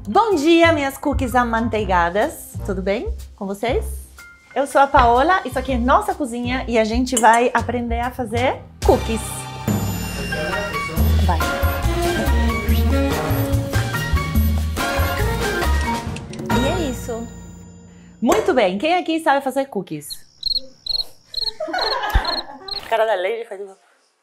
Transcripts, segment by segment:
Bom dia, minhas cookies amanteigadas. Tudo bem com vocês? Eu sou a Paola, isso aqui é nossa cozinha e a gente vai aprender a fazer cookies. Vai. E é isso. Muito bem, quem aqui sabe fazer cookies? A cara da Lady faz isso.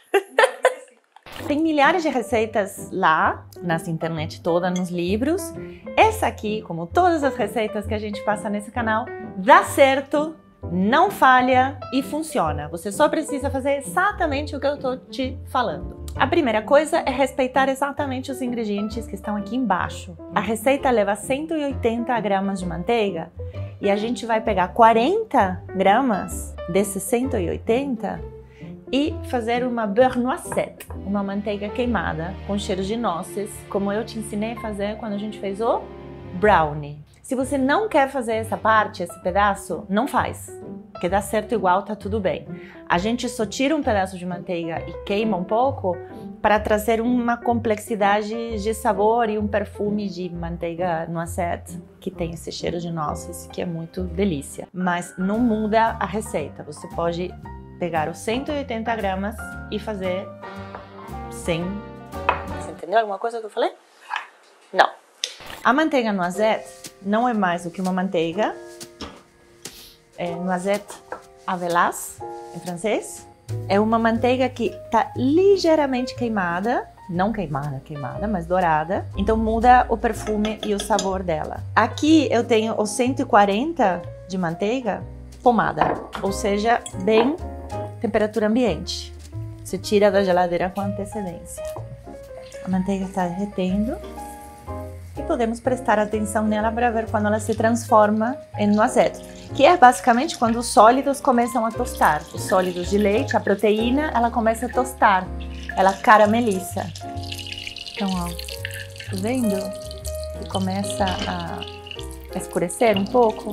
Tem milhares de receitas lá, nessa internet toda, nos livros. Essa aqui, como todas as receitas que a gente passa nesse canal, dá certo, não falha e funciona. Você só precisa fazer exatamente o que eu estou te falando. A primeira coisa é respeitar exatamente os ingredientes que estão aqui embaixo. A receita leva 180 gramas de manteiga e a gente vai pegar 40 gramas desses 180 e fazer uma beurre noisette, uma manteiga queimada com cheiro de nozes, como eu te ensinei a fazer quando a gente fez o brownie. Se você não quer fazer essa parte, esse pedaço, não faz, porque dá certo igual, tá tudo bem. A gente só tira um pedaço de manteiga e queima um pouco para trazer uma complexidade de sabor e um perfume de manteiga noisette, que tem esse cheiro de nozes, que é muito delícia. Mas não muda a receita, você pode pegar os 180 gramas e fazer 100. Você entendeu alguma coisa que eu falei? Não. A manteiga noisette não é mais do que uma manteiga. É noisette Havelas, em francês. É uma manteiga que está ligeiramente queimada. Não queimada, mas dourada. Então muda o perfume e o sabor dela. Aqui eu tenho os 140 de manteiga pomada, ou seja, bem temperatura ambiente. Você tira da geladeira com antecedência. A manteiga está derretendo e podemos prestar atenção nela para ver quando ela se transforma em noisette, que é basicamente quando os sólidos começam a tostar. Os sólidos de leite, a proteína, ela começa a tostar, ela carameliza. Então, ó, tá vendo que começa a escurecer um pouco?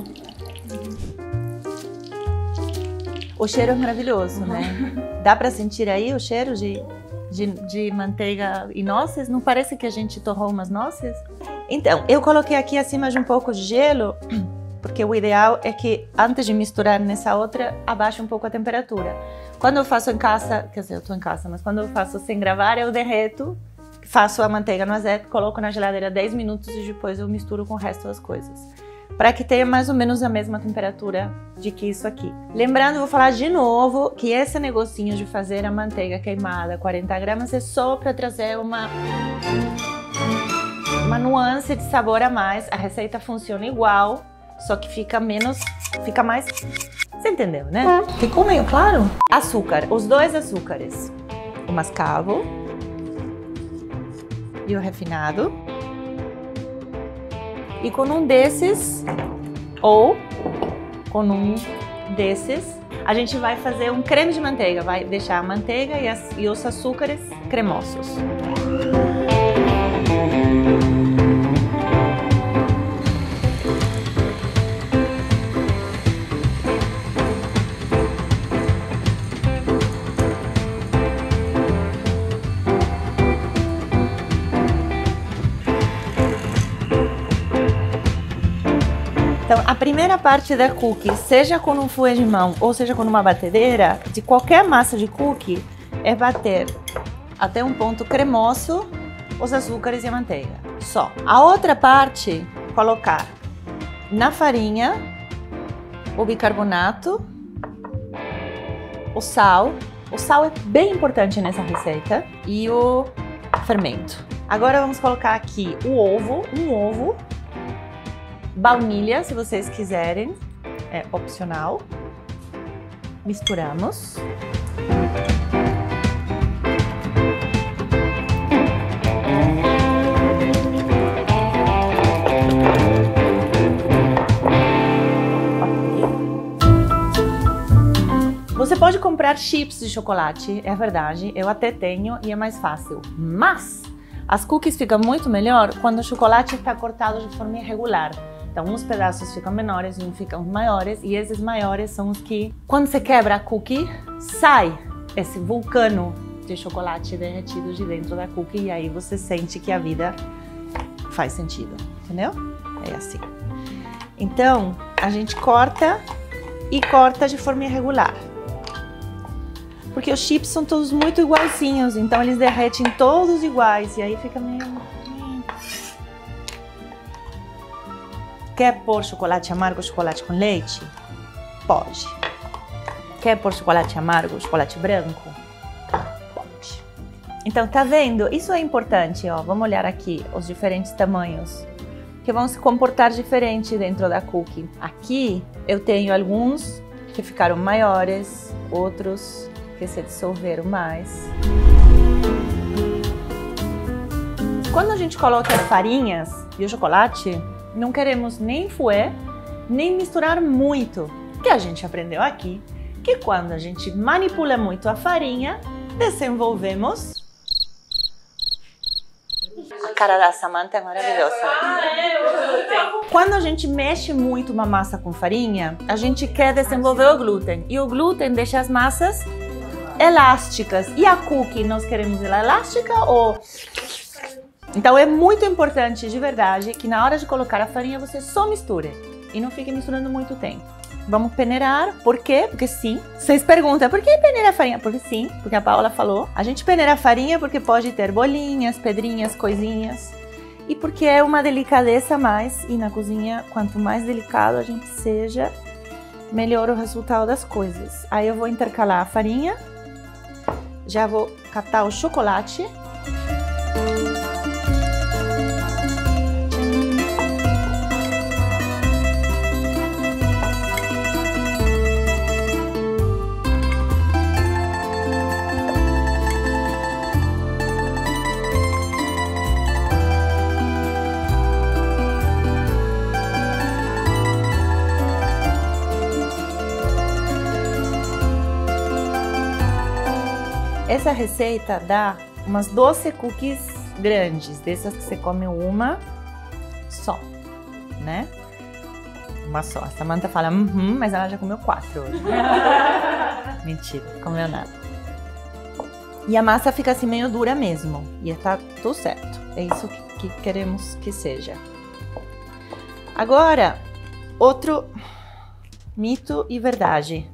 O cheiro é maravilhoso, né? Dá para sentir aí o cheiro de manteiga e nozes? Não parece que a gente torrou umas nozes? Então, eu coloquei aqui acima de um pouco de gelo, porque o ideal é que antes de misturar nessa outra, abaixe um pouco a temperatura. Quando eu faço em casa, quer dizer, eu tô em casa, mas quando eu faço sem gravar, eu derreto, faço a manteiga noisette, coloco na geladeira 10 minutos e depois eu misturo com o resto das coisas, para que tenha mais ou menos a mesma temperatura de que isso aqui. Lembrando, vou falar de novo que esse negocinho de fazer a manteiga queimada 40 gramas é só para trazer uma nuance de sabor a mais. A receita funciona igual, só que fica mais... Você entendeu, né? Ficou meio claro? Açúcar, os dois açúcares. O mascavo e o refinado. E com um desses, ou com um desses, a gente vai fazer um creme de manteiga. Vai deixar a manteiga e os açúcares cremosos. Então, a primeira parte da cookie, seja com um fouet de mão ou seja com uma batedeira, de qualquer massa de cookie, é bater até um ponto cremoso os açúcares e a manteiga. Só. A outra parte, colocar na farinha o bicarbonato, o sal. O sal é bem importante nessa receita e o fermento. Agora vamos colocar aqui o ovo, um ovo. Baunilha, se vocês quiserem, é opcional. Misturamos. Você pode comprar chips de chocolate, é verdade, eu até tenho e é mais fácil. Mas as cookies ficam muito melhor quando o chocolate está cortado de forma irregular. Então, uns pedaços ficam menores, uns ficam maiores, e esses maiores são os que, quando você quebra a cookie, sai esse vulcano de chocolate derretido de dentro da cookie, e aí você sente que a vida faz sentido. entendeu? É assim. Então, a gente corta e corta de forma irregular. Porque os chips são todos muito iguaizinhos, então eles derretem todos iguais e aí fica meio... Quer pôr chocolate amargo, chocolate com leite? Pode. Quer pôr chocolate amargo, chocolate branco? Pode. Então, tá vendo? Isso é importante, ó. Vamos olhar aqui os diferentes tamanhos que vão se comportar diferente dentro da cookie. Aqui eu tenho alguns que ficaram maiores, outros que se dissolveram mais. Quando a gente coloca as farinhas e o chocolate, não queremos nem fouet, nem misturar muito. Que a gente aprendeu aqui, que quando a gente manipula muito a farinha, desenvolvemos... A cara da Samantha é maravilhosa. Quando a gente mexe muito uma massa com farinha, a gente quer desenvolver o glúten. E o glúten deixa as massas elásticas. E a cookie, nós queremos ela elástica ou... Então é muito importante, de verdade, que na hora de colocar a farinha você só misture. E não fique misturando muito tempo. Vamos peneirar. Por quê? Porque sim. Vocês perguntam, por que peneirar a farinha? Porque sim, porque a Paula falou. A gente peneira a farinha porque pode ter bolinhas, pedrinhas, coisinhas. E porque é uma delicadeza a mais. E na cozinha, quanto mais delicado a gente seja, melhor o resultado das coisas. Aí eu vou intercalar a farinha. Já vou catar o chocolate. Essa receita dá umas 12 cookies grandes, dessas que você come uma só, né? Uma só. A Samantha fala, mas ela já comeu 4 hoje. Mentira, comeu nada. E a massa fica assim meio dura mesmo, e tá tudo certo. É isso que queremos que seja. Agora, outro mito e verdade.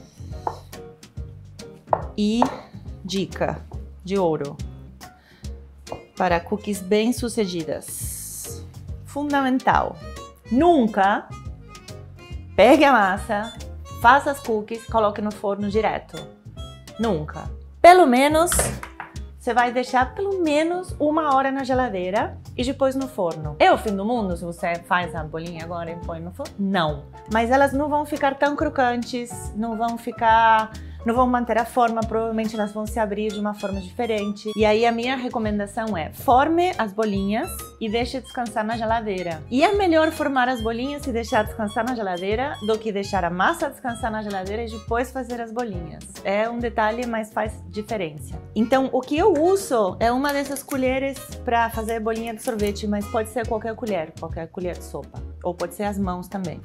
E... dica de ouro para cookies bem-sucedidas. Fundamental. Nunca pegue a massa, faça as cookies, coloque no forno direto. Nunca. Pelo menos, você vai deixar pelo menos 1 hora na geladeira e depois no forno. É o fim do mundo se você faz a bolinha agora e põe no forno? Não. Mas elas não vão ficar tão crocantes, não vão manter a forma, provavelmente elas vão se abrir de uma forma diferente. E aí a minha recomendação é, forme as bolinhas e deixe descansar na geladeira. E é melhor formar as bolinhas e deixar descansar na geladeira do que deixar a massa descansar na geladeira e depois fazer as bolinhas. É um detalhe, mas faz diferença. Então, o que eu uso é uma dessas colheres para fazer bolinha de sorvete, mas pode ser qualquer colher de sopa. Ou pode ser as mãos também.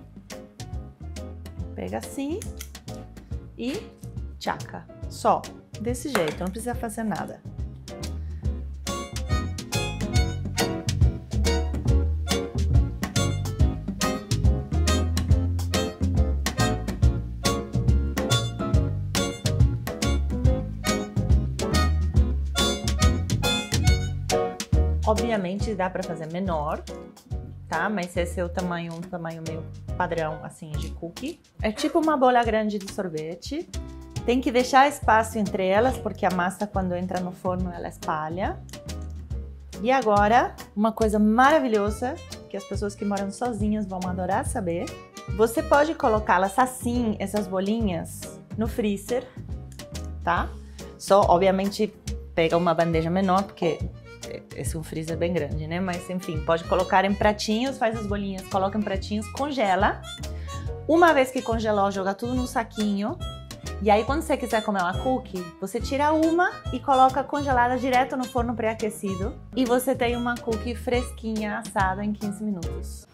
Pega assim e tchaca. Só desse jeito, não precisa fazer nada. Obviamente dá para fazer menor, tá? Mas esse é o tamanho, um tamanho meio padrão, assim, de cookie. É tipo uma bola grande de sorvete. Tem que deixar espaço entre elas, porque a massa, quando entra no forno, ela espalha. E agora, uma coisa maravilhosa, que as pessoas que moram sozinhas vão adorar saber. Você pode colocá-las assim, essas bolinhas, no freezer, tá? Só, obviamente, pega uma bandeja menor, porque esse é um freezer bem grande, né? Mas, enfim, pode colocar em pratinhos, faz as bolinhas, coloca em pratinhos, congela. Uma vez que congelou, joga tudo num saquinho. E aí, quando você quiser comer uma cookie, você tira uma e coloca congelada direto no forno pré-aquecido. E você tem uma cookie fresquinha, assada em 15 minutos.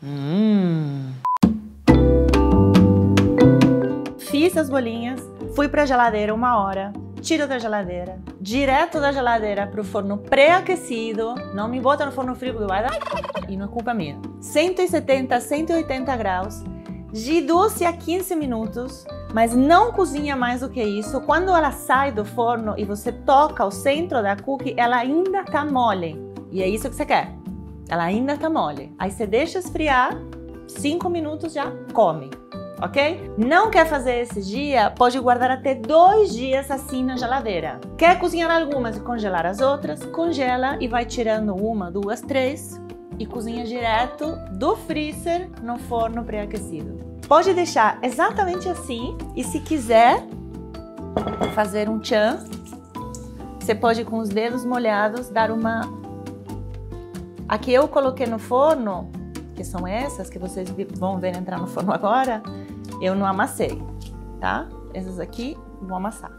Fiz as bolinhas, fui pra geladeira 1 hora. tiro da geladeira, direto da geladeira para o forno pré-aquecido, não me bota no forno frio porque vai dar e não é culpa minha. 170, 180 graus, de 12 a 15 minutos, mas não cozinha mais do que isso. Quando ela sai do forno e você toca o centro da cookie, ela ainda tá mole. E é isso que você quer. Ela ainda tá mole. Aí você deixa esfriar, 5 minutos já come, ok? Não quer fazer esse dia? Pode guardar até 2 dias assim na geladeira. Quer cozinhar algumas e congelar as outras? Congela e vai tirando 1, 2, 3 e cozinha direto do freezer no forno pré-aquecido. Pode deixar exatamente assim e se quiser fazer um tchan, você pode com os dedos molhados dar uma... A que eu coloquei no forno, que são essas que vocês vão ver entrar no forno agora, eu não amassei, tá? Essas aqui vou amassar.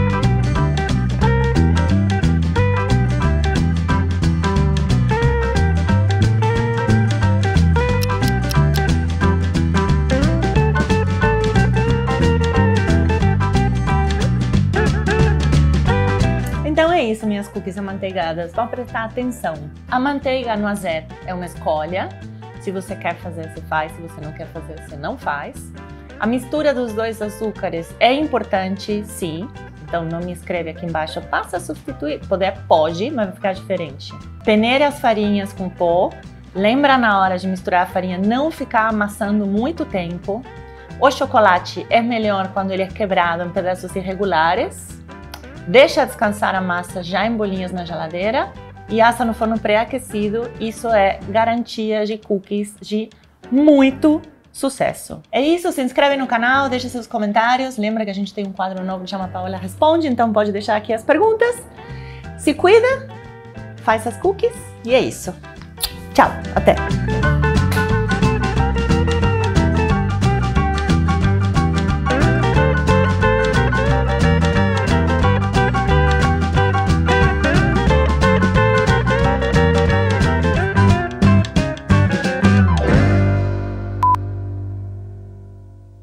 Então é isso, minhas cookies amanteigadas. Vão prestar atenção. A manteiga no azeite é uma escolha. Se você quer fazer, você faz. Se você não quer fazer, você não faz. A mistura dos 2 açúcares é importante, sim. Então não me escreve aqui embaixo, passa a substituir. Pode, mas vai ficar diferente. Peneire as farinhas com pó. Lembra na hora de misturar a farinha, não ficar amassando muito tempo. O chocolate é melhor quando ele é quebrado em pedaços irregulares. Deixa descansar a massa já em bolinhas na geladeira e assa no forno pré-aquecido. Isso é garantia de cookies de muito sucesso. É isso, se inscreve no canal, deixa seus comentários. Lembra que a gente tem um quadro novo que chama Paola Responde, então pode deixar aqui as perguntas. Se cuida, faz as cookies e é isso. Tchau, até!